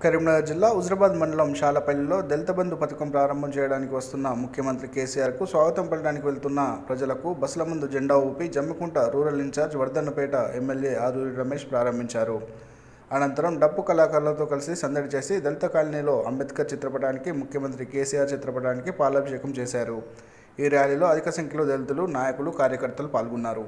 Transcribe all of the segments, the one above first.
కరీంనగర్ జిల్లా హుజరాబాద్ మండలం షాలపల్లిలో దళిత బంధు పథకం ప్రారంభం చేయడానికి వస్తున్న ముఖ్యమంత్రి కేసీఆర్కు స్వాగతం పలకడానికి వెళ్తున్న ప్రజలకు బస్సుల ముందు జెండా ఊపి Jammikunta rural incharge Wardhannapet MLA Aaduri Ramesh ప్రారంభించారు. అనంతరం డప్పు కళాకారులతో కలిసి సందడి చేసి దళిత కాలనీలో అంబేద్కర్ చిత్రపటానికి, ముఖ్యమంత్రి కేసీఆర్ చిత్రపటానికి పాలాభిషేకం చేశారు. ఈ ర్యాలీలో అధిక సంఖ్యలో దళితులు, నాయకులు, కార్యకర్తలు పాల్గొన్నారు.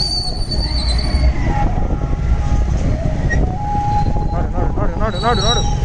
Nadu.